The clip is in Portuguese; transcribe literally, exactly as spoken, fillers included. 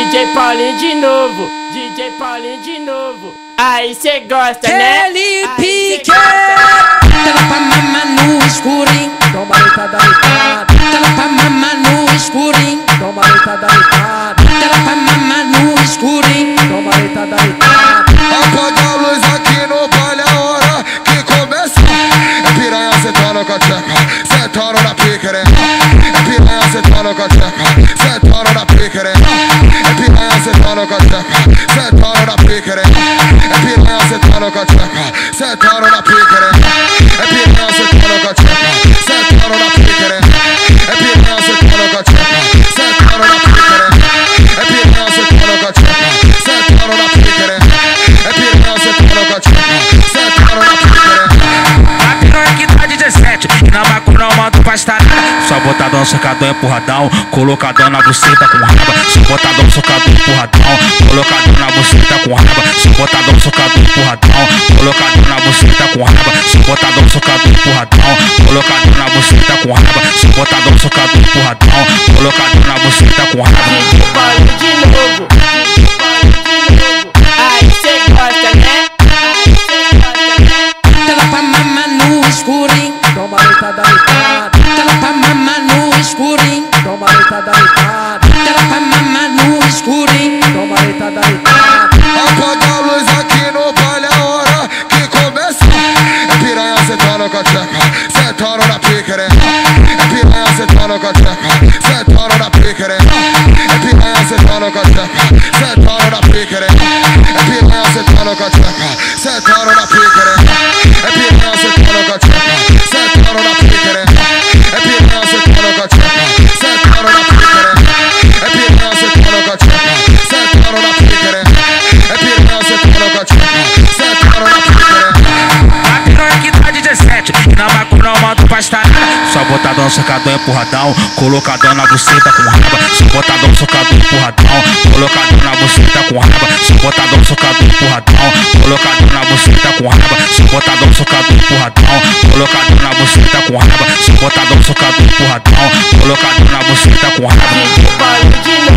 D J Paulinho de novo, D J Paulinho de novo. Aí cê gosta, né? Kelly Pique, ela pra mamar no escurinho, toma leitada leitada. ela pra mamar no escurinho, Toma leitada leitada. ela pra mamar no escurinho, Toma leitada leitada. Apaga a luz aqui no baile, a hora que começa. É piranha sentando com a tcheca, sentando na piquerenha. É piranha sentando com a tcheca, sentando na piquerenha. É piranha sentando com a tcheca, sentando na piquerenha. É piranha sentando com a tcheca, sentando na piquerenha. É piranha sentando com a tcheca, sentando na piquerenha. É piranha sentando com a tcheca, sentando na piquerenha. É piranha sentando com a tcheca, sentando na piquerenha. É piranha sentando com a tcheca, sentando na piquerenha. A piranha que tá dezessete, e na maco não mando pra estar. Só botadão, socadão, empurradão, colocadão na buceta com raba. Só botadão, socadão, empurradão, colocadão na buceta com raba. Só botadão, socadão, empurradão, colocadão na buceta com raba. Só botadão, socadão, empurradão, colocadão na buceta com raba. Só botadão, socadão, empurradão, colocadão na buceta com raba. D J Paulinho de novo, D J Paulinho de novo. Aí cê gosta, né? Aí cê gosta, né? ela pra mamar no escurinho, Toma leitada leitada. ela pra mamar no escurinho, Toma leitada leitada. ela pra mamar no escurinho, Toma leitada leitada. Apaga a luz aqui no baile, a hora que começa. É piranha sentando com a tcheca, sentando na piquerenha. É piranha sentando com a tcheca, sentando na piquerenha. É piranha sentando com a tcheca, sentando na piquerenha. É piranha sentando com a tcheca, sentando na piquerenha. É piranha sentando com a tcheca, sentando na piquerenha. É piranha sentando com a tcheca, sentando na piquerenha. É piranha sentando com a tcheca, sentando na piquerenha. É piranha sentando com a tcheca, sentando na piquerenha. A piranha que tá dezessete, e na maco não mando pra estar. Só botadão, socadão, empurradão, colocadão na buceta com raba. Só botadão, socadão, empurradão, colocadão na buceta com raba. Só botadão, socadão, empurradão, colocadão na buceta com raba. Só botadão, socadão, empurradão, colocadão na buceta com raba. Só botadão, socadão, empurradão, colocadão na buceta com raba. D J Paulinho de novo.